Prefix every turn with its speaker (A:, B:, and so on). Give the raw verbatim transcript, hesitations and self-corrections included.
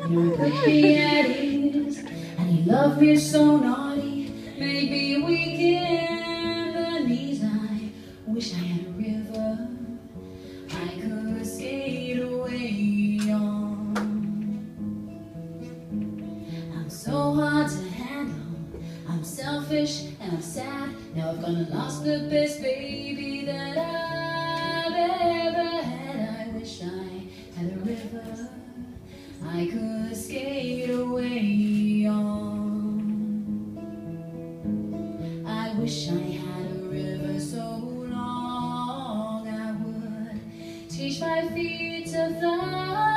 A: You put me at ease, and you love me so naughty. Maybe we can the knees. I wish I had a river I could skate away on. I'm so hard to handle, I'm selfish and I'm sad. Now I've gone and lost the best baby that I've ever had. I wish I had a river I could skate away on. I wish I had a river so long I would teach my feet to fly.